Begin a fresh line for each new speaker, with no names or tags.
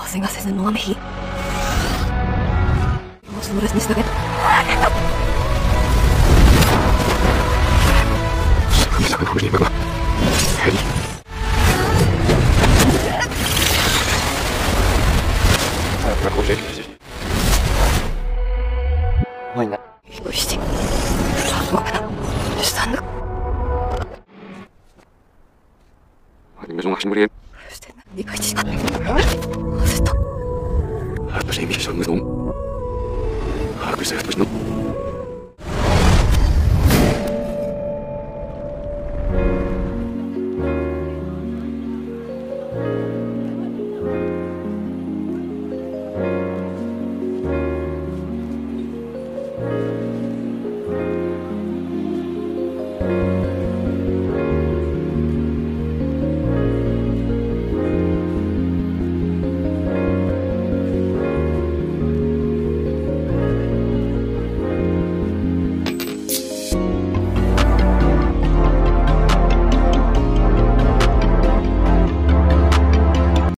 생각해서 너무 히. 무슨 노래 듣는 거야?
상상의 홀리마가 해리. 나 고생이지. 뭐냐?
이거 시지. 뭐야? 스탠드.
아니면 좀 하신 분이.
스탠드. 네가 있지. 됐다.
아빠의 미션 운동. 하고 있어야 되는.